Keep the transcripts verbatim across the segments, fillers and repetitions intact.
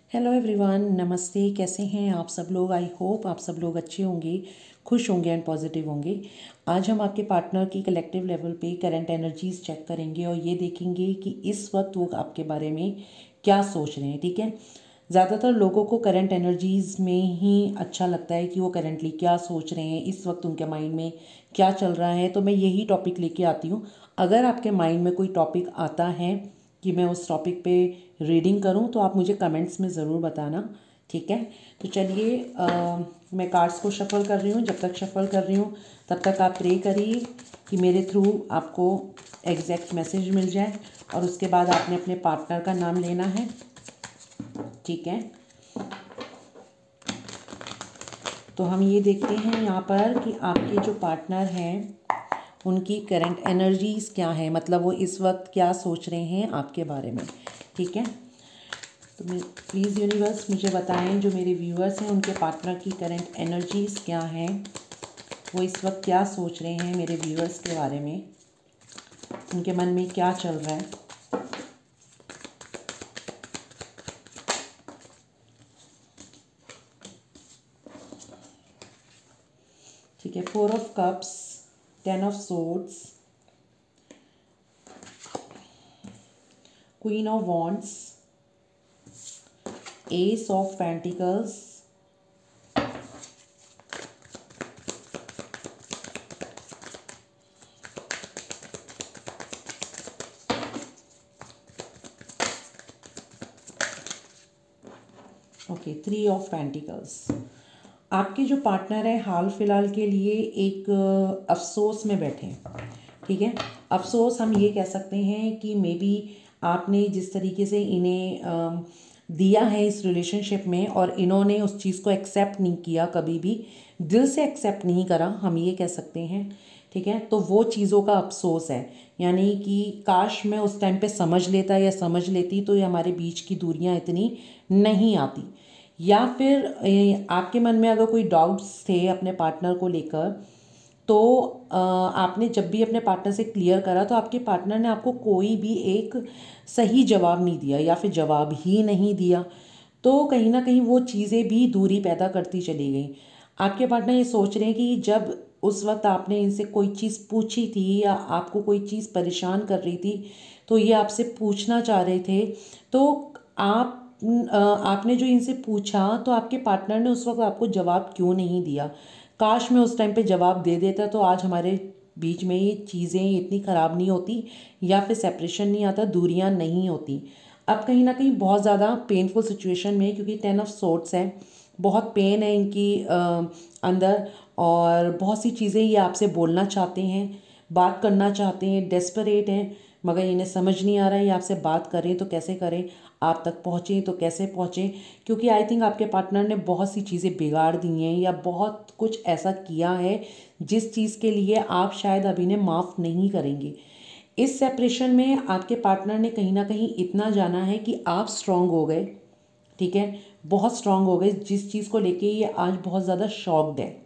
Hello everyone, नमस्ते। कैसे हैं आप सब लोग? आई होप आप सब लोग अच्छे होंगे, खुश होंगे एंड पॉजिटिव होंगे। आज हम आपके पार्टनर की कलेक्टिव लेवल पे करंट एनर्जीज चेक करेंगे और ये देखेंगे कि इस वक्त वो आपके बारे में क्या सोच रहे हैं। ठीक है, ज़्यादातर लोगों को करंट एनर्जीज में ही अच्छा लगता है कि वो करेंटली क्या सोच रहे हैं, इस वक्त उनके माइंड में क्या चल रहा है। तो मैं यही टॉपिक लेके आती हूँ। अगर आपके माइंड में कोई टॉपिक आता है कि मैं उस टॉपिक पे रीडिंग करूं, तो आप मुझे कमेंट्स में ज़रूर बताना। ठीक है, तो चलिए मैं कार्ड्स को शफल कर रही हूँ। जब तक शफल कर रही हूँ तब तक आप प्रे करिए कि मेरे थ्रू आपको एग्जैक्ट मैसेज मिल जाए, और उसके बाद आपने अपने पार्टनर का नाम लेना है। ठीक है, तो हम ये देखते हैं यहाँ पर कि आपके जो पार्टनर हैं उनकी करंट एनर्जीज़ क्या है, मतलब वो इस वक्त क्या सोच रहे हैं आपके बारे में। ठीक है, तो मैं प्लीज़ यूनिवर्स मुझे बताएं, जो मेरे व्यूअर्स हैं उनके पार्टनर की करंट एनर्जीज़ क्या हैं, वो इस वक्त क्या सोच रहे हैं मेरे व्यूअर्स के बारे में, उनके मन में क्या चल रहा है। ठीक है, four of cups, ten of swords, queen of wands, ace of pentacles, okay, three of pentacles. आपके जो पार्टनर है हाल फिलहाल के लिए एक अफसोस में बैठे हैं। ठीक है, अफसोस हम ये कह सकते हैं कि मे बी आपने जिस तरीके से इन्हें दिया है इस रिलेशनशिप में, और इन्होंने उस चीज़ को एक्सेप्ट नहीं किया, कभी भी दिल से एक्सेप्ट नहीं करा, हम ये कह सकते हैं। ठीक है, तो वो चीज़ों का अफसोस है, यानी कि काश मैं उस टाइम पे समझ लेता या समझ लेती तो ये हमारे बीच की दूरियां इतनी नहीं आती। या फिर आपके मन में अगर कोई डाउट्स थे अपने पार्टनर को लेकर, तो आपने जब भी अपने पार्टनर से क्लियर करा तो आपके पार्टनर ने आपको कोई भी एक सही जवाब नहीं दिया या फिर जवाब ही नहीं दिया, तो कहीं ना कहीं वो चीज़ें भी दूरी पैदा करती चली गई। आपके पार्टनर ये सोच रहे हैं कि जब उस वक्त आपने इनसे कोई चीज़ पूछी थी या आपको कोई चीज़ परेशान कर रही थी, तो ये आपसे पूछना चाह रहे थे, तो आप आपने जो इनसे पूछा तो आपके पार्टनर ने उस वक्त आपको जवाब क्यों नहीं दिया। काश मैं उस टाइम पे जवाब दे देता तो आज हमारे बीच में ये चीज़ें इतनी ख़राब नहीं होती, या फिर सेपरेशन नहीं आता, दूरियां नहीं होती। अब कहीं ना कहीं बहुत ज़्यादा पेनफुल सिचुएशन में, क्योंकि टेन ऑफ सोर्ड्स है, बहुत पेन है इनकी आ, अंदर, और बहुत सी चीज़ें ये आपसे बोलना चाहते हैं, बात करना चाहते हैं, डेस्परेट हैं, मगर इन्हें समझ नहीं आ रहा है ये आपसे बात करें तो कैसे करें, आप तक पहुँचें तो कैसे पहुँचें। क्योंकि आई थिंक आपके पार्टनर ने बहुत सी चीज़ें बिगाड़ दी हैं या बहुत कुछ ऐसा किया है जिस चीज़ के लिए आप शायद अभी ने माफ़ नहीं करेंगे। इस सेपरेशन में आपके पार्टनर ने कहीं ना कहीं इतना जाना है कि आप स्ट्रांग हो गए। ठीक है, बहुत स्ट्रांग हो गए, जिस चीज़ को लेके ये आज बहुत ज़्यादा शॉक्ड है।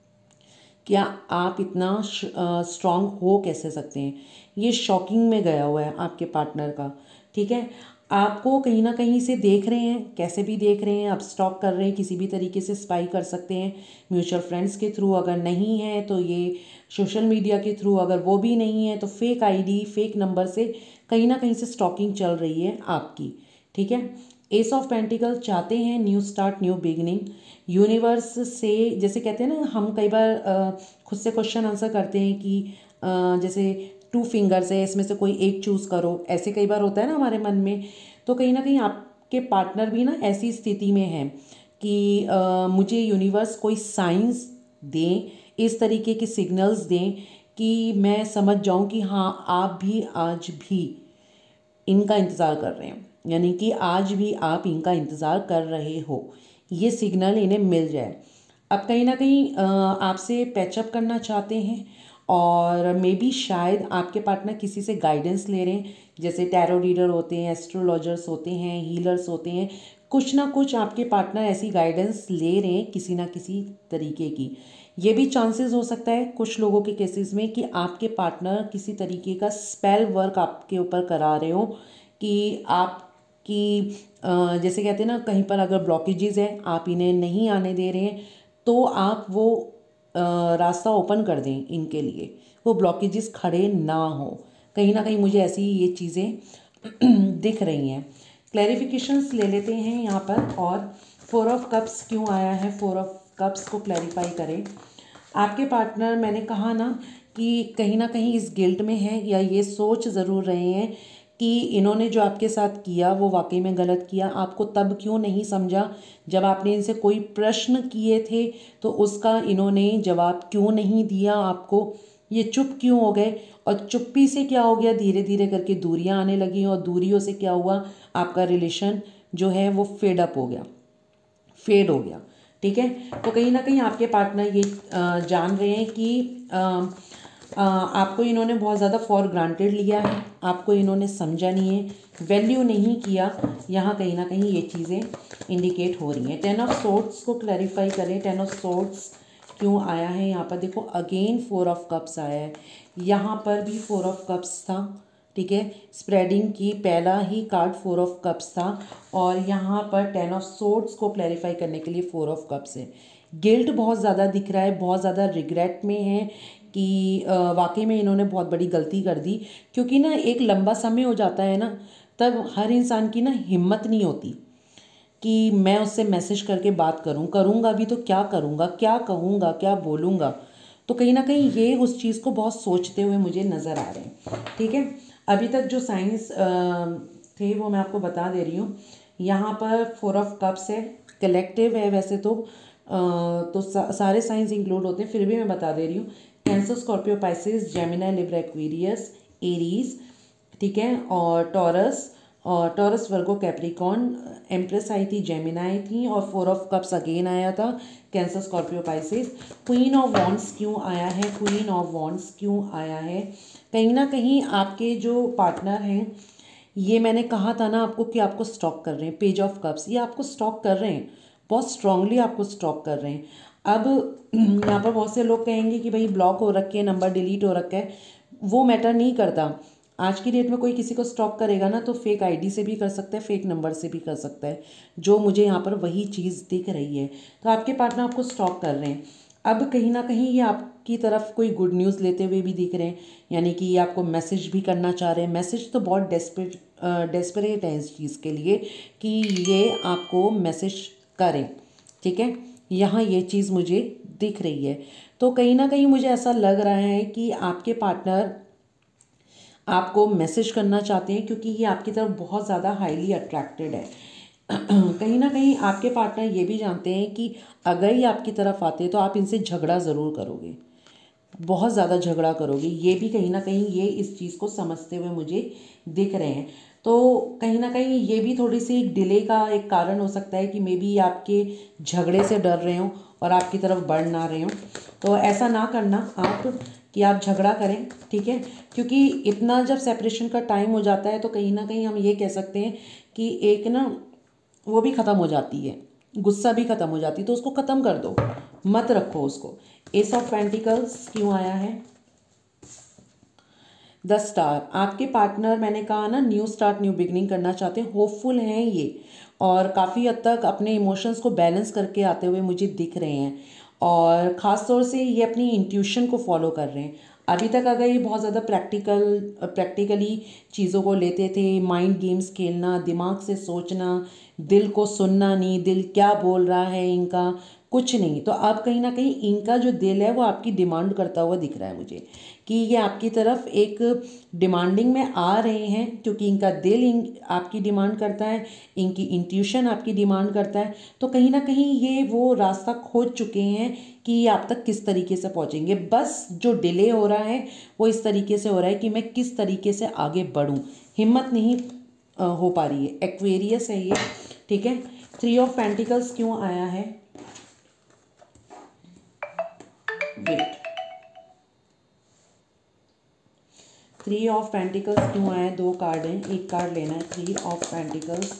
क्या आप इतना स्ट्रांग हो कैसे सकते हैं, ये शॉकिंग में गया हुआ है आपके पार्टनर का। ठीक है, आपको कहीं ना कहीं से देख रहे हैं, कैसे भी देख रहे हैं, आप स्टॉक कर रहे हैं, किसी भी तरीके से स्पाई कर सकते हैं, म्यूचुअल फ्रेंड्स के थ्रू, अगर नहीं है तो ये सोशल मीडिया के थ्रू, अगर वो भी नहीं है तो फेक आईडी, फेक नंबर से कहीं ना कहीं से स्टॉकिंग चल रही है आपकी। ठीक है, एस ऑफ पेंटिकल चाहते हैं new start, new beginning. Universe से, जैसे कहते हैं ना, हम कई बार खुद से क्वेश्चन आंसर करते हैं कि जैसे टू फिंगर्स है, इसमें से कोई एक चूज़ करो, ऐसे कई बार होता है ना हमारे मन में। तो कहीं ना कहीं आपके पार्टनर भी ना ऐसी स्थिति में है कि आ, मुझे यूनिवर्स कोई साइंस दें, इस तरीके के सिग्नल्स दें कि मैं समझ जाऊं कि हाँ आप भी आज भी इनका इंतज़ार कर रहे हैं, यानी कि आज भी आप इनका इंतज़ार कर रहे हो, ये सिग्नल इन्हें मिल जाए। अब कहीं ना कहीं आपसे पैचअप करना चाहते हैं, और मे बी शायद आपके पार्टनर किसी से गाइडेंस ले रहे हैं, जैसे टैरो रीडर होते हैं, एस्ट्रोलॉजर्स होते हैं, हीलर्स होते हैं, कुछ ना कुछ आपके पार्टनर ऐसी गाइडेंस ले रहे हैं किसी ना किसी तरीके की। ये भी चांसेस हो सकता है कुछ लोगों के केसेस में कि आपके पार्टनर किसी तरीके का स्पेल वर्क आपके ऊपर करा रहे हो, कि आप कि अ, जैसे कहते हैं ना, कहीं पर अगर ब्लॉकेजेस है, आप इन्हें नहीं आने दे रहे हैं, तो आप वो अ, रास्ता ओपन कर दें इनके लिए, वो ब्लॉकेजेस खड़े ना हो। कहीं ना कहीं मुझे ऐसी ये चीज़ें दिख रही हैं। क्लैरिफिकेशंस ले लेते हैं यहाँ पर। और फोर ऑफ कप्स क्यों आया है, फोर ऑफ कप्स को क्लैरिफाई करें। आपके पार्टनर, मैंने कहा ना कि कहीं ना कहीं इस गिल्ट में है, या ये सोच ज़रूर रहे हैं कि इन्होंने जो आपके साथ किया वो वाकई में गलत किया। आपको तब क्यों नहीं समझा जब आपने इनसे कोई प्रश्न किए थे, तो उसका इन्होंने जवाब क्यों नहीं दिया आपको, ये चुप क्यों हो गए। और चुप्पी से क्या हो गया, धीरे धीरे करके दूरियां आने लगी, और दूरियों से क्या हुआ, आपका रिलेशन जो है वो फेड अप हो गया, फेड हो गया। ठीक है, तो कहीं ना कहीं आपके पार्टनर ये अ, जान रहे हैं कि अ, अ, आपको इन्होंने बहुत ज़्यादा फॉर ग्रांटेड लिया है, आपको इन्होंने समझा नहीं है, वैल्यू नहीं किया। यहाँ कहीं ना कहीं ये चीज़ें इंडिकेट हो रही हैं। टेन ऑफ सोर्ड्स को क्लैरिफाई करें। टेन ऑफ सोर्ड्स क्यों आया है यहाँ पर, देखो अगेन फोर ऑफ कप्स आया है, यहाँ पर भी फोर ऑफ कप्स था। ठीक है, स्प्रेडिंग की पहला ही कार्ड फोर ऑफ कप्स था, और यहाँ पर टेन ऑफ सोर्ड्स को क्लैरिफाई करने के लिए फोर ऑफ कप्स है। गिल्ट बहुत ज़्यादा दिख रहा है, बहुत ज़्यादा रिग्रेट में है कि वाकई में इन्होंने बहुत बड़ी गलती कर दी। क्योंकि ना एक लंबा समय हो जाता है ना, तब हर इंसान की ना हिम्मत नहीं होती कि मैं उससे मैसेज करके बात करूं, करूंगा भी तो क्या करूंगा, क्या कहूंगा, क्या बोलूंगा। तो कहीं ना कहीं ये उस चीज़ को बहुत सोचते हुए मुझे नज़र आ रहे हैं। ठीक है, अभी तक जो साइंस थे वो मैं आपको बता दे रही हूँ। यहाँ पर फोर ऑफ कप्स है, कलेक्टिव है वैसे तो आ, तो सा, सारे साइंस इंक्लूड होते हैं, फिर भी मैं बता दे रही हूँ। Cancer, Scorpio, Pisces, Gemini, Libra, Aquarius, Aries, ठीक है, और टॉरस, और टॉरस, वर्गो, कैप्रिकॉन, एम्प्रेस आई थी, जेमिनाई थी, और फोर ऑफ कप्स अगेन आया था, Cancer, Scorpio, Pisces. Queen of wands क्यों आया है, क्वीन ऑफ वॉन्ड्स क्यों आया है। कहीं ना कहीं आपके जो पार्टनर हैं, ये मैंने कहा था ना आपको कि आपको स्टॉक कर रहे हैं। पेज ऑफ कप्स, ये आपको स्टॉक कर रहे हैं, बहुत स्ट्रांगली आपको स्टॉक कर रहे हैं। अब यहाँ पर बहुत से लोग कहेंगे कि भाई ब्लॉक हो रखे हैं, नंबर डिलीट हो रखा है, वो मैटर नहीं करता। आज की डेट में कोई किसी को स्टॉक करेगा ना, तो फेक आईडी से भी कर सकता है, फेक नंबर से भी कर सकता है, जो मुझे यहाँ पर वही चीज़ दिख रही है। तो आपके पार्टनर आपको स्टॉक कर रहे हैं। अब कहीं ना कहीं ये आपकी तरफ कोई गुड न्यूज़ लेते हुए भी दिख रहे हैं, यानी कि ये आपको मैसेज भी करना चाह रहे हैं। मैसेज तो बहुत डेस्परेट डेस्परेट है इस चीज़ के लिए कि ये आपको मैसेज करें। ठीक है, यहाँ ये चीज़ मुझे दिख रही है। तो कहीं ना कहीं मुझे ऐसा लग रहा है कि आपके पार्टनर आपको मैसेज करना चाहते हैं, क्योंकि ये आपकी तरफ बहुत ज़्यादा हाईली अट्रैक्टेड है। कहीं ना कहीं आपके पार्टनर ये भी जानते हैं कि अगर ये आपकी तरफ आते हैं तो आप इनसे झगड़ा ज़रूर करोगे, बहुत ज़्यादा झगड़ा करोगे। ये भी कहीं ना कहीं ये इस चीज़ को समझते हुए मुझे दिख रहे हैं। तो कहीं ना कहीं ये भी थोड़ी सी एक डिले का एक कारण हो सकता है कि मे बी आपके झगड़े से डर रहे हो और आपकी तरफ बढ़ ना रहे हो। तो ऐसा ना करना आप कि आप झगड़ा करें। ठीक है, क्योंकि इतना जब सेपरेशन का टाइम हो जाता है तो कहीं ना कहीं हम ये कह सकते हैं कि एक ना वो भी ख़त्म हो जाती है, गुस्सा भी ख़त्म हो जाती है। तो उसको ख़त्म कर दो, मत रखो उसको। एस ऑफ पेंटिकल्स क्यों आया है, द स्टार। आपके पार्टनर, मैंने कहा ना, न्यू स्टार्ट, न्यू बिगनिंग करना चाहते हैं, होपफुल हैं ये, और काफ़ी हद तक अपने इमोशंस को बैलेंस करके आते हुए मुझे दिख रहे हैं। और ख़ास तौर से ये अपनी इंट्यूशन को फॉलो कर रहे हैं। अभी तक अगर ये बहुत ज़्यादा प्रैक्टिकल प्रैक्टिकली चीज़ों को लेते थे, माइंड गेम्स खेलना, दिमाग से सोचना, दिल को सुनना नहीं, दिल क्या बोल रहा है इनका, कुछ नहीं। तो अब कहीं ना कहीं इनका जो दिल है वो आपकी डिमांड करता हुआ दिख रहा है मुझे, कि ये आपकी तरफ एक डिमांडिंग में आ रहे हैं, क्योंकि इनका दिल इन आपकी डिमांड करता है, इनकी इंट्यूशन आपकी डिमांड करता है। तो कहीं ना कहीं ये वो रास्ता खोज चुके हैं कि ये आप तक किस तरीके से पहुंचेंगे। बस जो डिले हो रहा है वो इस तरीके से हो रहा है कि मैं किस तरीके से आगे बढ़ूं, हिम्मत नहीं आ, हो पा रही है। एक्वेरियस है ये। ठीक है, थ्री ऑफ पेंटिकल्स क्यों आया है, वेट, थ्री ऑफ पेंटिकल्स क्यों आया है, दो कार्ड हैं, एक कार्ड लेना है। थ्री ऑफ पेंटिकल्स,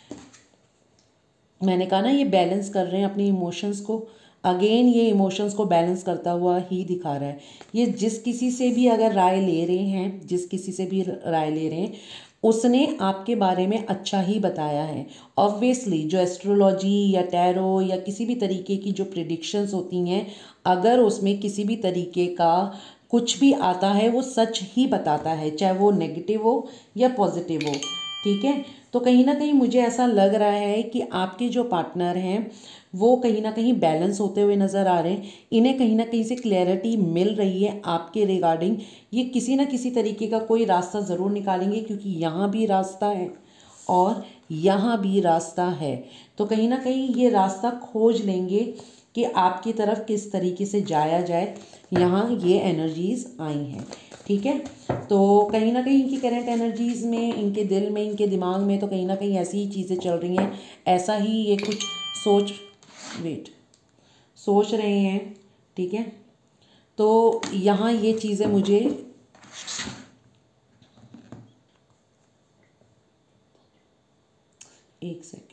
मैंने कहा ना ये बैलेंस कर रहे हैं अपनी इमोशंस को। अगेन ये इमोशंस को बैलेंस करता हुआ ही दिखा रहा है। ये जिस किसी से भी अगर राय ले रहे हैं, जिस किसी से भी राय ले रहे हैं, उसने आपके बारे में अच्छा ही बताया है। ऑब्वियसली जो एस्ट्रोलॉजी या टैरो या किसी भी तरीके की जो प्रिडिक्शंस होती हैं, अगर उसमें किसी भी तरीके का कुछ भी आता है वो सच ही बताता है, चाहे वो नेगेटिव हो या पॉजिटिव हो। ठीक है, तो कहीं ना कहीं मुझे ऐसा लग रहा है कि आपके जो पार्टनर हैं वो कहीं ना कहीं बैलेंस होते हुए नज़र आ रहे हैं। इन्हें कहीं ना कहीं से क्लैरिटी मिल रही है आपके रिगार्डिंग। ये किसी ना किसी तरीके का कोई रास्ता ज़रूर निकालेंगे, क्योंकि यहाँ भी रास्ता है और यहाँ भी रास्ता है। तो कहीं ना कहीं ये रास्ता खोज लेंगे कि आपकी तरफ किस तरीके से जाया जाए। यहाँ ये एनर्जीज़ आई हैं। ठीक है, तो कहीं ना कहीं इनकी करंट एनर्जीज़ में, इनके दिल में, इनके दिमाग में तो कहीं ना कहीं ऐसी ही चीज़ें चल रही हैं। ऐसा ही ये कुछ सोच वेट सोच रहे हैं। ठीक है, तो यहाँ ये चीज़ें मुझे एक सेकेंड,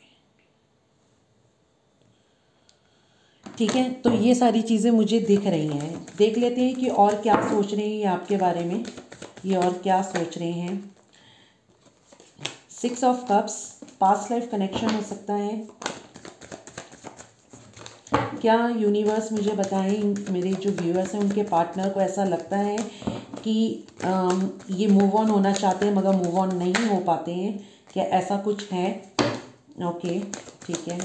ठीक है, तो ये सारी चीज़ें मुझे दिख रही हैं। देख लेते हैं कि और क्या सोच रहे हैं ये आपके बारे में, ये और क्या सोच रहे हैं। Six of cups, past life connection हो सकता है। क्या यूनिवर्स मुझे बताएं, मेरे जो व्यूअर्स हैं उनके पार्टनर को ऐसा लगता है कि आम, ये मूव ऑन होना चाहते हैं मगर मूव ऑन नहीं हो पाते हैं, क्या ऐसा कुछ है? ओके, ठीक है,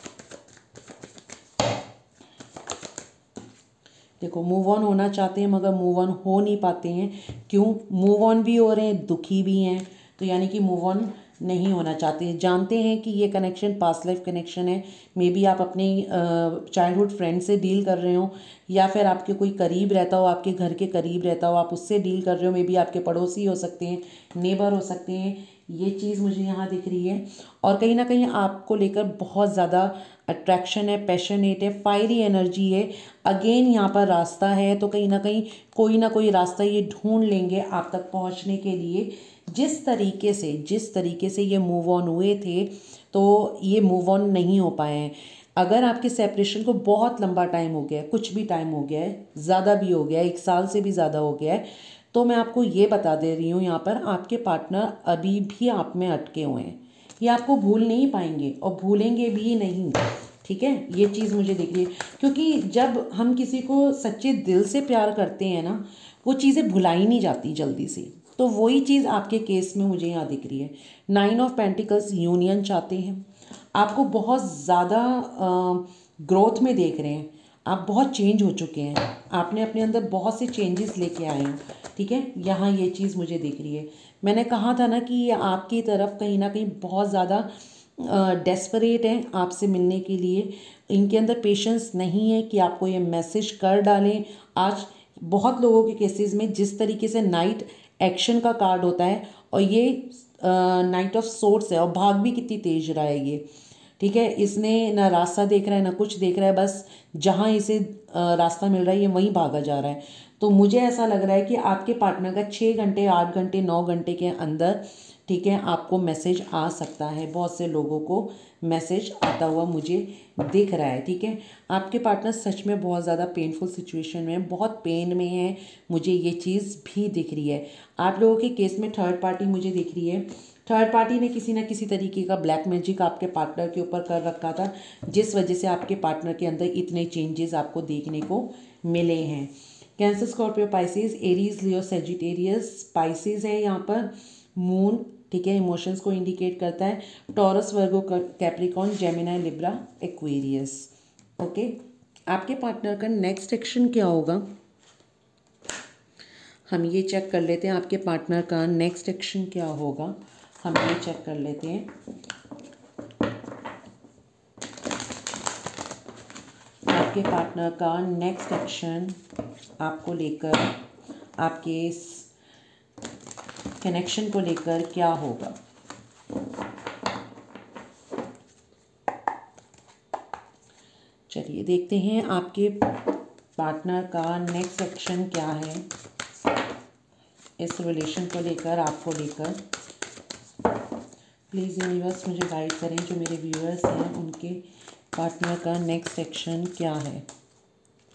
देखो मूव ऑन होना चाहते हैं मगर मूव ऑन हो नहीं पाते हैं। क्यों? मूव ऑन भी हो रहे हैं, दुखी भी हैं, तो यानी कि मूव ऑन नहीं होना चाहते हैं। जानते हैं कि ये कनेक्शन पास्ट लाइफ कनेक्शन है। मे बी आप अपने चाइल्डहुड फ्रेंड से डील कर रहे हो, या फिर आपके कोई करीब रहता हो, आपके घर के करीब रहता हो, आप उससे डील कर रहे हो। मे बी आपके पड़ोसी हो सकते हैं, नेबर हो सकते हैं। ये चीज़ मुझे यहाँ दिख रही है। और कहीं ना कहीं आपको लेकर बहुत ज़्यादा अट्रैक्शन है, पैशनेट है, फायरी एनर्जी है। अगेन यहाँ पर रास्ता है, तो कहीं ना कहीं कोई ना कोई रास्ता ये ढूंढ लेंगे आप तक पहुँचने के लिए। जिस तरीके से जिस तरीके से ये मूव ऑन हुए थे, तो ये मूव ऑन नहीं हो पाए हैं। अगर आपके सेपरेशन को बहुत लंबा टाइम हो गया है, कुछ भी टाइम हो गया है, ज़्यादा भी हो गया है, एक साल से भी ज़्यादा हो गया है, तो मैं आपको ये बता दे रही हूँ यहाँ पर आपके पार्टनर अभी भी आप में अटके हुए हैं। ये आपको भूल नहीं पाएंगे और भूलेंगे भी नहीं। ठीक है, ये चीज़ मुझे दिख रही है, क्योंकि जब हम किसी को सच्चे दिल से प्यार करते हैं ना, वो चीज़ें भुलाई नहीं जाती जल्दी से। तो वही चीज़ आपके केस में मुझे यहाँ दिख रही है। नाइन ऑफ पेंटिकल्स, यूनियन चाहते हैं, आपको बहुत ज़्यादा ग्रोथ में देख रहे हैं। आप बहुत चेंज हो चुके हैं, आपने अपने अंदर बहुत से चेंजेस लेके आए हैं। ठीक है, यहाँ ये चीज़ मुझे दिख रही है। मैंने कहा था ना कि ये आपकी तरफ कहीं ना कहीं बहुत ज़्यादा डेस्परेट हैं आपसे मिलने के लिए। इनके अंदर पेशेंस नहीं है कि आपको ये मैसेज कर डालें। आज बहुत लोगों के केसेस में जिस तरीके से नाइट एक्शन का कार्ड होता है, और ये नाइट ऑफ सोर्ड्स है, और भाग भी कितनी तेज रहा है ये। ठीक है, इसने ना रास्ता देख रहा है ना कुछ देख रहा है, बस जहाँ इसे रास्ता मिल रहा है ये वहीं भागा जा रहा है। तो मुझे ऐसा लग रहा है कि आपके पार्टनर का छः घंटे आठ घंटे नौ घंटे के अंदर, ठीक है, आपको मैसेज आ सकता है। बहुत से लोगों को मैसेज आता हुआ मुझे दिख रहा है। ठीक है, आपके पार्टनर सच में बहुत ज़्यादा पेनफुल सिचुएशन में, बहुत पेन में है, मुझे ये चीज़ भी दिख रही है। आप लोगों के केस में थर्ड पार्टी मुझे दिख रही है। थर्ड पार्टी ने किसी न किसी तरीके का ब्लैक मैजिक आपके पार्टनर के ऊपर कर रखा था, जिस वजह से आपके पार्टनर के अंदर इतने चेंजेस आपको देखने को मिले हैं। Cancer, Scorpio, Pisces, Aries, Leo, Sagittarius, Pisces है यहाँ पर, मून, ठीक है, इमोशंस को इंडिकेट करता है। Taurus, Virgo, Capricorn, Gemini, Libra, Aquarius. Okay, आपके पार्टनर का नेक्स्ट एक्शन क्या होगा, हम ये चेक कर लेते हैं। आपके पार्टनर का नेक्स्ट एक्शन क्या होगा, हम ये चेक कर लेते हैं। आपके पार्टनर का नेक्स्ट एक्शन आपको लेकर, आपके इस कनेक्शन को लेकर क्या होगा। चलिए देखते हैं आपके पार्टनर का नेक्स्ट एक्शन क्या है इस रिलेशन को लेकर, आपको लेकर। प्लीज़ यूनिवर्स मुझे गाइड करें, जो मेरे व्यूअर्स हैं उनके पार्टनर का नेक्स्ट एक्शन क्या है।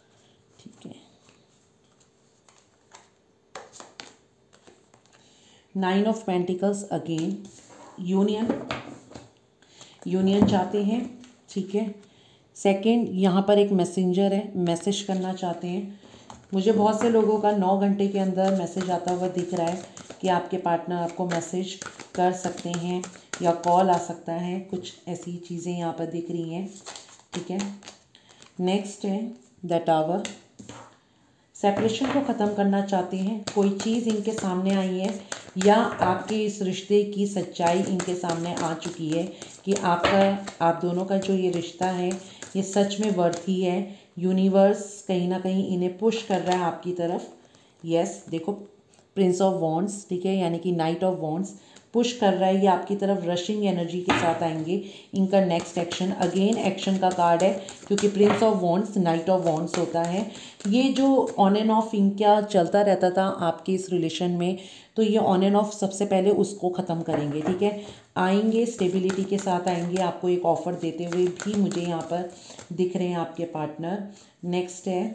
ठीक है, nine of pentacles again, union, union चाहते हैं, ठीक है। सेकंड, यहाँ पर एक मैसेंजर है, मैसेज करना चाहते हैं। मुझे बहुत से लोगों का नौ घंटे के अंदर मैसेज आता हुआ दिख रहा है कि आपके पार्टनर आपको मैसेज कर सकते हैं या कॉल आ सकता है, कुछ ऐसी चीज़ें यहाँ पर दिख रही हैं, ठीक है। नेक्स्ट है द टावर, सेपरेशन को ख़त्म करना चाहते हैं। कोई चीज़ इनके सामने आई है या आपके इस रिश्ते की सच्चाई इनके सामने आ चुकी है कि आपका, आप दोनों का जो ये रिश्ता है ये सच में वर्थी है। यूनिवर्स कहीं ना कहीं इन्हें पुश कर रहा है आपकी तरफ। यस, देखो प्रिंस ऑफ वॉन्ड्स, ठीक है, यानी कि नाइट ऑफ वॉन्ड्स पुश कर रहा है, ये आपकी तरफ रशिंग एनर्जी के साथ आएंगे। इनका नेक्स्ट एक्शन, अगेन एक्शन का कार्ड है क्योंकि prince of wands knight of wands होता है। ये जो ऑन एंड ऑफ इनका चलता रहता था आपके इस रिलेशन में, तो ये ऑन एंड ऑफ सबसे पहले उसको ख़त्म करेंगे, ठीक है। आएंगे, स्टेबिलिटी के साथ आएंगे, आपको एक ऑफ़र देते हुए भी मुझे यहाँ पर दिख रहे हैं आपके पार्टनर। नेक्स्ट है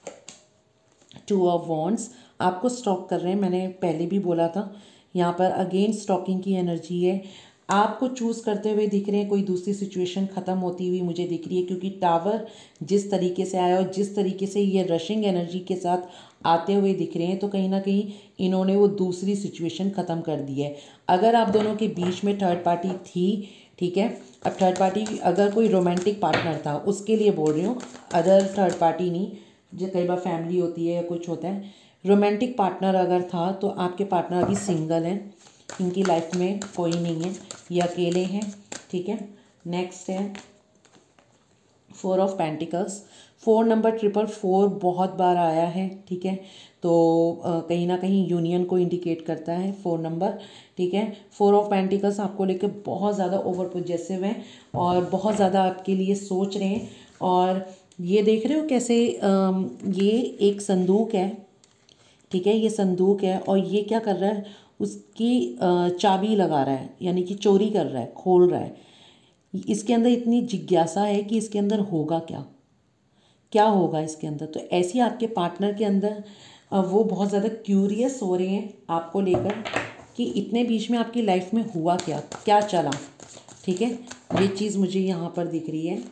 टू ऑफ वॉन्ड्स, आपको स्टॉक कर रहे हैं, मैंने पहले भी बोला था। यहाँ पर अगेन स्टॉकिंग की एनर्जी है, आपको चूज़ करते हुए दिख रहे हैं। कोई दूसरी सिचुएशन ख़त्म होती हुई मुझे दिख रही है क्योंकि टावर जिस तरीके से आया और जिस तरीके से ये रशिंग एनर्जी के साथ आते हुए दिख रहे हैं, तो कहीं ना कहीं इन्होंने वो दूसरी सिचुएशन ख़त्म कर दी है। अगर आप दोनों के बीच में थर्ड पार्टी थी, ठीक है, अब थर्ड पार्टी अगर कोई रोमांटिक पार्टनर था उसके लिए बोल रही हूँ, अदर थर्ड पार्टी नहीं, जो कई बार फैमिली होती है या कुछ होता है। रोमांटिक पार्टनर अगर था तो आपके पार्टनर अभी सिंगल हैं, इनकी लाइफ में कोई नहीं है, ये अकेले हैं, ठीक है। नेक्स्ट है four of pentacles, four number triple four बहुत बार आया है, ठीक है, तो आ, कहीं ना कहीं यूनियन को इंडिकेट करता है फोर नंबर, ठीक है। फोर ऑफ पेंटिकल्स आपको लेकर बहुत ज़्यादा ओवर पॉजेसिव हैं और बहुत ज़्यादा आपके लिए सोच रहे हैं। और ये देख रहे हो कैसे आ, ये एक संदूक है, ठीक है, ये संदूक है और ये क्या कर रहा है, उसकी चाबी लगा रहा है, यानी कि चोरी कर रहा है, खोल रहा है। इसके अंदर इतनी जिज्ञासा है कि इसके अंदर होगा क्या, क्या होगा इसके अंदर। तो ऐसी आपके पार्टनर के अंदर वो बहुत ज़्यादा क्यूरियस हो रहे हैं आपको लेकर कि इतने बीच में आपकी लाइफ में हुआ क्या, क्या चला, ठीक है। ये चीज़ मुझे यहाँ पर दिख रही है।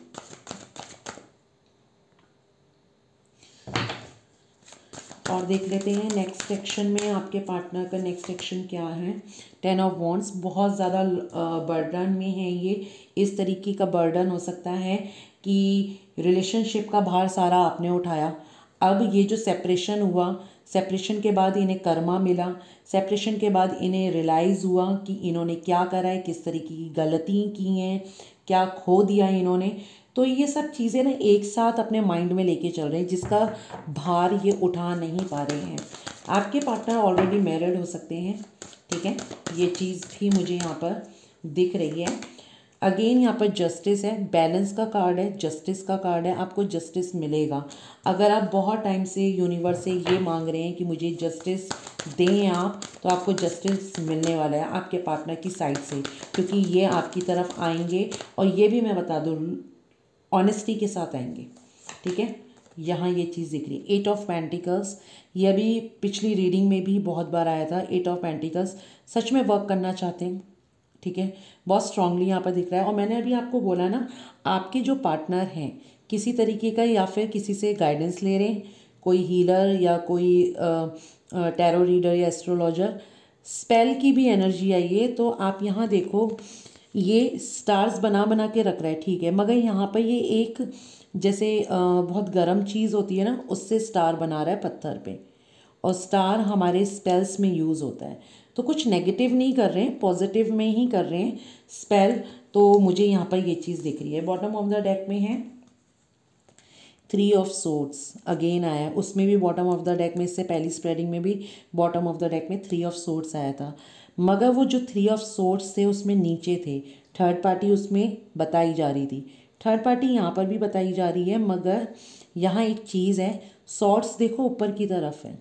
और देख लेते हैं नेक्स्ट एक्शन में आपके पार्टनर का नेक्स्ट एक्शन क्या है। टेन ऑफ वॉन्ड्स, बहुत ज़्यादा बर्डन में है ये। इस तरीके का बर्डन हो सकता है कि रिलेशनशिप का भार सारा आपने उठाया, अब ये जो सेपरेशन हुआ, सेपरेशन के बाद इन्हें कर्मा मिला, सेपरेशन के बाद इन्हें रियलाइज़ हुआ कि इन्होंने क्या करा है, किस तरीके की गलती की हैं, क्या खो दिया इन्होंने। तो ये सब चीज़ें ना एक साथ अपने माइंड में लेके चल रहे हैं, जिसका भार ये उठा नहीं पा रहे हैं। आपके पार्टनर ऑलरेडी मैरिड हो सकते हैं, ठीक है, ये चीज़ भी मुझे यहाँ पर दिख रही है। अगेन यहाँ पर जस्टिस है, बैलेंस का कार्ड है, जस्टिस का कार्ड है, आपको जस्टिस मिलेगा। अगर आप बहुत टाइम से यूनिवर्स से ये मांग रहे हैं कि मुझे जस्टिस दें आप, तो आपको जस्टिस मिलने वाला है आपके पार्टनर की साइड से, क्योंकि ये आपकी तरफ आएंगे। और ये भी मैं बता दूँ, ऑनेस्टी के साथ आएंगे, ठीक है। यहाँ ये चीज़ दिख रही है, एट ऑफ पेंटिकल्स, ये अभी पिछली रीडिंग में भी बहुत बार आया था। एट ऑफ पेंटिकल्स सच में वर्क करना चाहते हैं, ठीक है, बहुत स्ट्रांगली यहाँ पर दिख रहा है। और मैंने अभी आपको बोला ना, आपके जो पार्टनर हैं किसी तरीके का या फिर किसी से गाइडेंस ले रहे हैं, कोई हीलर या कोई टैरो रीडर या एस्ट्रोलॉजर, स्पेल की भी एनर्जी आई है। तो आप यहाँ देखो, ये स्टार्स बना बना के रख रहा है, ठीक है, मगर यहाँ पर ये एक जैसे बहुत गर्म चीज़ होती है ना, उससे स्टार बना रहा है पत्थर पे। और स्टार हमारे स्पेल्स में यूज़ होता है, तो कुछ नेगेटिव नहीं कर रहे हैं, पॉजिटिव में ही कर रहे हैं स्पेल। तो मुझे यहाँ पर ये चीज़ दिख रही है। बॉटम ऑफ द डेक में है थ्री ऑफ सोर्ड्स, अगेन आया, उसमें भी बॉटम ऑफ द डेक में, इससे पहली स्प्रेडिंग में भी बॉटम ऑफ द डेक में थ्री ऑफ सोर्ड्स आया था। मगर वो जो थ्री ऑफ सोर्ड्स थे उसमें नीचे थे, थर्ड पार्टी उसमें बताई जा रही थी, थर्ड पार्टी यहाँ पर भी बताई जा रही है। मगर यहाँ एक चीज़ है, सॉर्ड्स देखो ऊपर की तरफ है,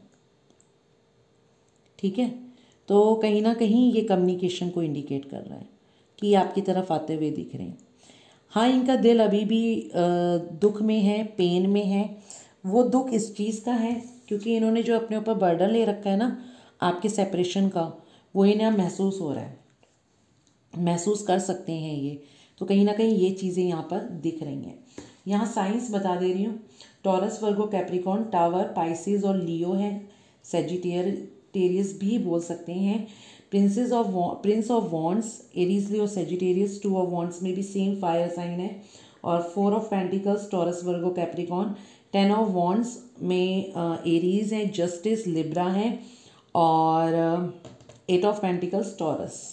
ठीक है, तो कहीं ना कहीं ये कम्युनिकेशन को इंडिकेट कर रहा है कि आपकी तरफ आते हुए दिख रहे हैं। हाँ, इनका दिल अभी भी दुख में है, पेन में है। वो दुख इस चीज़ का है क्योंकि इन्होंने जो अपने ऊपर बर्डन ले रखा है ना आपके सेपरेशन का, वो इन्हें महसूस हो रहा है, महसूस कर सकते हैं ये। तो कहीं ना कहीं ये चीज़ें यहाँ पर दिख रही हैं। यहाँ साइंस बता दे रही हूँ, Taurus, Virgo, Capricorn, tower, Pisces और लियो है। सेजिटेरियस भी बोल सकते हैं। Princess of prince of wands, Aries, Leo, Sagittarius. Two of wands में भी सेम फायर साइन है। और four of pentacles, Taurus, Virgo, Capricorn. Ten of wands में एरीज है, जस्टिस, लिब्रा है। और eight of pentacles, Taurus,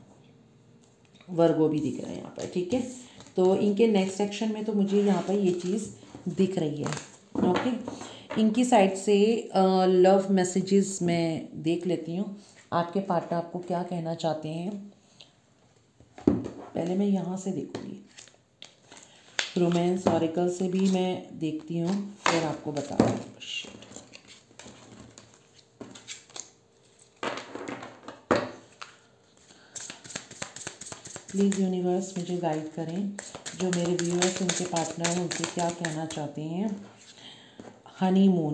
Virgo भी दिख रहा है यहाँ पर। ठीक है, तो इनके नेक्स्ट सेक्शन में तो मुझे यहाँ पर ये चीज़ दिख रही है। ओके, इनकी साइड से लव मैसेजेस मैं देख लेती हूँ, आपके पार्टनर आपको क्या कहना चाहते हैं। पहले मैं यहाँ से देखूँगी, रोमांस ऑरिकल से भी मैं देखती हूँ, फिर आपको बताऊँगी। प्लीज़ यूनिवर्स मुझे गाइड करें, जो मेरे व्यूअर्स उनके पार्टनर हैं उनसे क्या कहना चाहते हैं। हनीमून,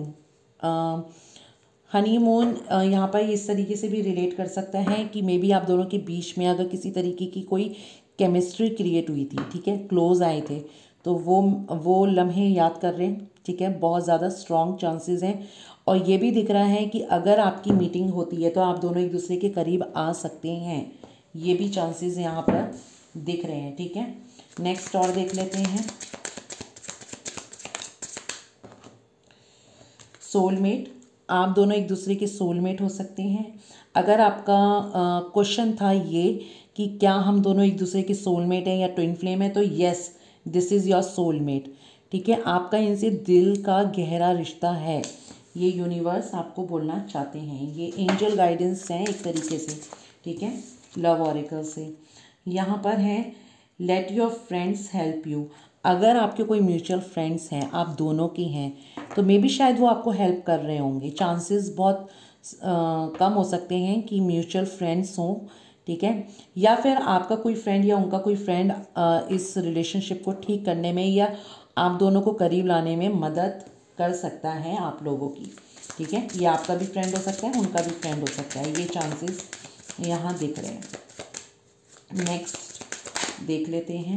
हनीमून यहाँ पर इस तरीके से भी रिलेट कर सकता है कि मे बी आप दोनों के बीच में अगर किसी तरीके की कोई केमिस्ट्री क्रिएट हुई थी, ठीक है, क्लोज आए थे, तो वो वो लम्हे याद कर रहे हैं। ठीक है, बहुत ज़्यादा स्ट्रॉन्ग चांसेस हैं। और ये भी दिख रहा है कि अगर आपकी मीटिंग होती है तो आप दोनों एक दूसरे के करीब आ सकते हैं, ये भी चांसेस यहाँ पर दिख रहे हैं। ठीक है, नेक्स्ट और देख लेते हैं। सोलमेट, आप दोनों एक दूसरे के सोलमेट हो सकते हैं। अगर आपका क्वेश्चन था ये कि क्या हम दोनों एक दूसरे के सोलमेट हैं या ट्विन फ्लेम है, तो yes, this is your soulmate. ठीक है, आपका इनसे दिल का गहरा रिश्ता है, ये यूनिवर्स आपको बोलना चाहते हैं। ये एंजल गाइडेंस हैं एक तरीके से। ठीक है, लव ऑरिकल से यहाँ पर है, let your friends help you. अगर आपके कोई म्यूचुअल फ्रेंड्स हैं, आप दोनों की हैं, तो मे बी शायद वो आपको हेल्प कर रहे होंगे। चांसेस बहुत आ, कम हो सकते हैं कि म्यूचुअल फ्रेंड्स हों। ठीक है, या फिर आपका कोई फ्रेंड या उनका कोई फ्रेंड इस रिलेशनशिप को ठीक करने में या आप दोनों को करीब लाने में मदद कर सकता है आप लोगों की। ठीक है, ये आपका भी फ्रेंड हो सकता है, उनका भी फ्रेंड हो सकता है, ये चांसेस यहाँ दिख रहे हैं। नेक्स्ट देख लेते हैं,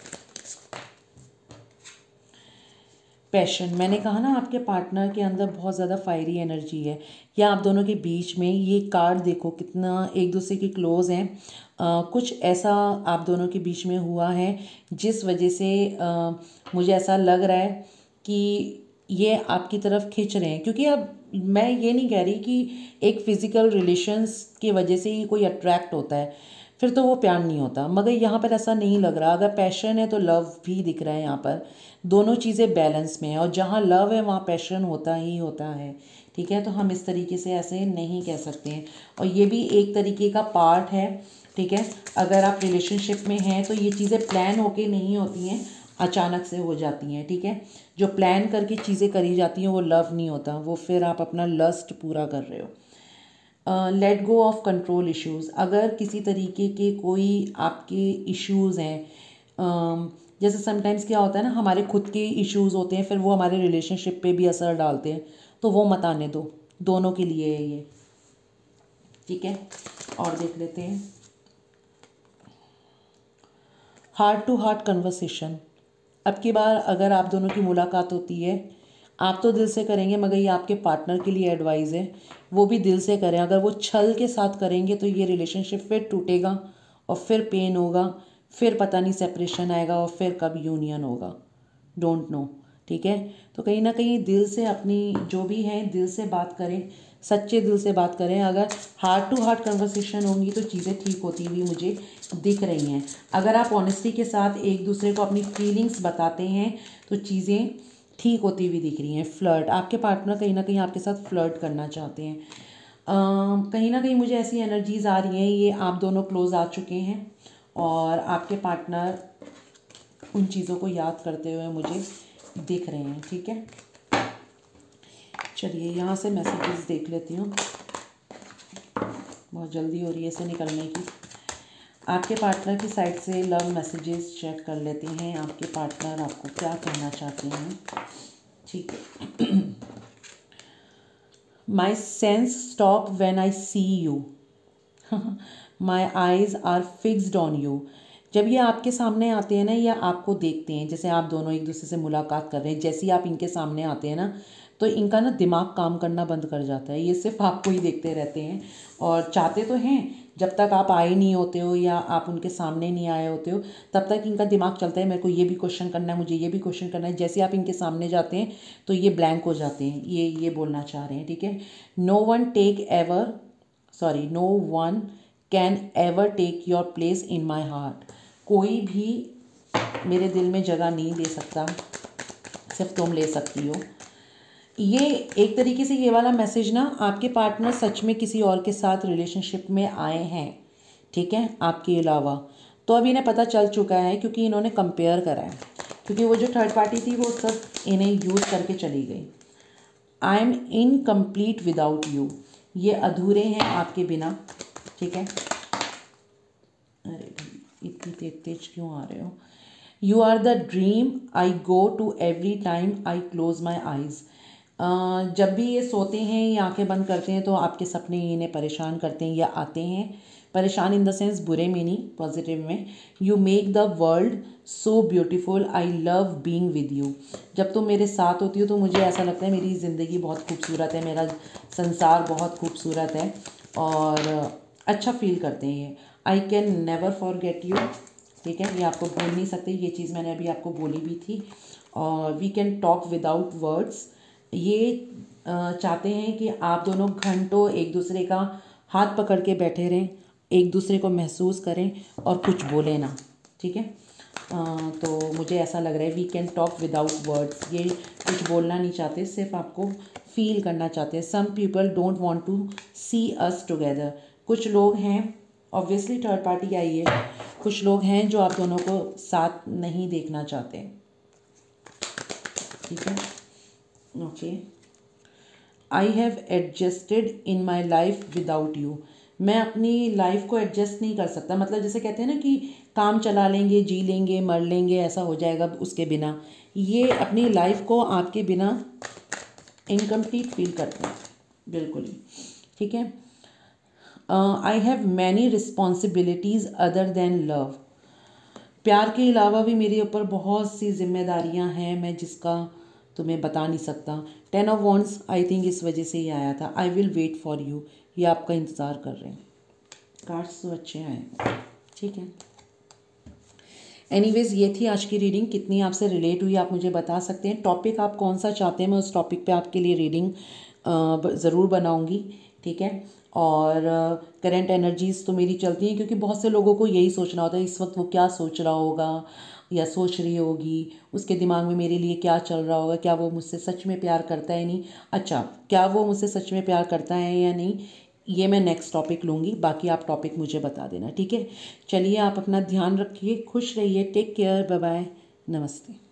पैशन। मैंने कहा ना आपके पार्टनर के अंदर बहुत ज़्यादा फायरी एनर्जी है, या आप दोनों के बीच में ये कार्ड देखो कितना एक दूसरे के क्लोज हैं। आ, कुछ ऐसा आप दोनों के बीच में हुआ है जिस वजह से आ, मुझे ऐसा लग रहा है कि ये आपकी तरफ खिंच रहे हैं। क्योंकि अब मैं ये नहीं कह रही कि एक फ़िज़िकल रिलेशंस की वजह से ही कोई अट्रैक्ट होता है, फिर तो वो प्यार नहीं होता, मगर यहाँ पर ऐसा नहीं लग रहा। अगर पैशन है तो लव भी दिख रहा है यहाँ पर, दोनों चीज़ें बैलेंस में है, और जहाँ लव है वहाँ पैशन होता ही होता है। ठीक है, तो हम इस तरीके से ऐसे नहीं कह सकते हैं, और ये भी एक तरीके का पार्ट है। ठीक है, अगर आप रिलेशनशिप में हैं तो ये चीज़ें प्लान होके नहीं होती हैं, अचानक से हो जाती हैं। ठीक है, जो प्लान करके चीज़ें करी जाती हैं वो लव नहीं होता, वो फिर आप अपना लस्ट पूरा कर रहे हो। Let go of control issues, अगर किसी तरीके के कोई आपके इश्यूज़ हैं, uh, जैसे समटाइम्स क्या होता है ना, हमारे खुद के इश्यूज़ होते हैं, फिर वो हमारे रिलेशनशिप पे भी असर डालते हैं, तो वो मत आने दो, दोनों के लिए है ये। ठीक है, और देख लेते हैं, हार्ट टू हार्ट कन्वर्सेशन। अब की बार अगर आप दोनों की मुलाकात होती है, आप तो दिल से करेंगे, मगर ये आपके पार्टनर के लिए एडवाइस है, वो भी दिल से करें। अगर वो छल के साथ करेंगे तो ये रिलेशनशिप फिर टूटेगा और फिर पेन होगा, फिर पता नहीं सेपरेशन आएगा और फिर कब यूनियन होगा, डोंट नो। ठीक है, तो कहीं ना कहीं दिल से अपनी जो भी है दिल से बात करें, सच्चे दिल से बात करें। अगर हार्ट टू हार्ट कन्वर्सेशन होंगी तो चीज़ें ठीक होती हुई मुझे दिख रही हैं। अगर आप ऑनेस्टी के साथ एक दूसरे को अपनी फीलिंग्स बताते हैं तो चीज़ें ठीक होती हुई दिख रही हैं। फ्लर्ट, आपके पार्टनर कहीं ना कहीं आपके साथ फ्लर्ट करना चाहते हैं। uh, कहीं ना कहीं मुझे ऐसी एनर्जीज़ आ रही हैं, ये आप दोनों क्लोज आ चुके हैं और आपके पार्टनर उन चीज़ों को याद करते हुए मुझे दिख रहे हैं। ठीक है, चलिए यहाँ से मैसेजेस देख लेती हूँ, बहुत जल्दी हो रही है इसे निकलने की। आपके पार्टनर की साइड से लव मैसेजेस चेक कर लेते हैं, आपके पार्टनर आपको क्या कहना चाहते हैं। ठीक है, my sense stop when I see you. My eyes are fixed on you. जब ये आपके सामने आते हैं ना या आपको देखते हैं, जैसे आप दोनों एक दूसरे से मुलाकात कर रहे हैं, जैसे ही आप इनके सामने आते हैं ना तो इनका ना दिमाग काम करना बंद कर जाता है। ये सिर्फ आपको ही देखते रहते हैं और चाहते तो हैं जब तक आप आए नहीं होते हो या आप उनके सामने नहीं आए होते हो तब तक इनका दिमाग चलता है, मेरे को ये भी क्वेश्चन करना है, मुझे ये भी क्वेश्चन करना है। जैसे आप इनके सामने जाते हैं तो ये ब्लैंक हो जाते हैं, ये ये बोलना चाह रहे हैं, ठीक है। No one take ever sorry no one can ever take your place in my heart. कोई भी मेरे दिल में जगह नहीं ले सकता, सिर्फ तुम ले सकती हो। ये एक तरीके से ये वाला मैसेज ना आपके पार्टनर सच में किसी और के साथ रिलेशनशिप में आए हैं, ठीक है, आपके अलावा। तो अब इन्हें पता चल चुका है क्योंकि इन्होंने कंपेयर करा है, क्योंकि वो जो थर्ड पार्टी थी वो सब इन्हें यूज़ करके चली गई। I am incomplete without you. ये अधूरे हैं आपके बिना, ठीक है। अरे भाई इतनी तेज तेज क्यों आ रहे हो। You are the dream I go to every time I close my eyes. जब भी ये सोते हैं या आंखें बंद करते हैं तो आपके सपने इन्हें परेशान करते हैं या आते हैं। परेशान इन द सेंस बुरे में नहीं, पॉजिटिव में। You make the world so beautiful I love being with you. जब तुम मेरे साथ होती हो तो मुझे ऐसा लगता है मेरी ज़िंदगी बहुत खूबसूरत है, मेरा संसार बहुत खूबसूरत है और अच्छा फील करते हैं ये। I can never forget you, ठीक है, ये आपको भूल नहीं सकते, ये चीज़ मैंने अभी आपको बोली भी थी। और we can talk without words. ये चाहते हैं कि आप दोनों घंटों एक दूसरे का हाथ पकड़ के बैठे रहें, एक दूसरे को महसूस करें और कुछ बोले ना, ठीक है। तो मुझे ऐसा लग रहा है we can talk without words. ये कुछ बोलना नहीं चाहते, सिर्फ आपको फील करना चाहते हैं। Some people don't want to see us together. कुछ लोग हैं, ऑब्वियसली थर्ड पार्टी आई है, कुछ लोग हैं जो आप दोनों को साथ नहीं देखना चाहते, ठीक है। Okay, I have adjusted in my life without you. मैं अपनी लाइफ को एडजस्ट नहीं कर सकता, मतलब जैसे कहते हैं ना कि काम चला लेंगे, जी लेंगे, मर लेंगे, ऐसा हो जाएगा उसके बिना। ये अपनी लाइफ को आपके बिना इनकम्प्लीट फील करते हैं, बिल्कुल ही, ठीक है। I have many responsibilities other than love. प्यार के अलावा भी मेरे ऊपर बहुत सी जिम्मेदारियां हैं, मैं जिसका तुम्हें बता नहीं सकता। Ten of wands I think इस वजह से ही आया था। I will wait for you, ये आपका इंतज़ार कर रहे हैं। कार्ड्स तो अच्छे आए, ठीक है। एनीवेज ये थी आज की रीडिंग। कितनी आपसे रिलेट हुई आप मुझे बता सकते हैं। टॉपिक आप कौन सा चाहते हैं, मैं उस टॉपिक पे आपके लिए रीडिंग ज़रूर बनाऊंगी, ठीक है। और करंट एनर्जीज़ तो मेरी चलती हैं क्योंकि बहुत से लोगों को यही सोचना होता है इस वक्त वो क्या सोच रहा होगा या सोच रही होगी, उसके दिमाग में मेरे लिए क्या चल रहा होगा, क्या वो मुझसे सच में प्यार करता है नहीं। अच्छा, क्या वो मुझसे सच में प्यार करता है या नहीं, ये मैं नेक्स्ट टॉपिक लूँगी। बाकी आप टॉपिक मुझे बता देना, ठीक है। चलिए, आप अपना ध्यान रखिए, खुश रहिए, टेक केयर, बाय बाय, नमस्ते।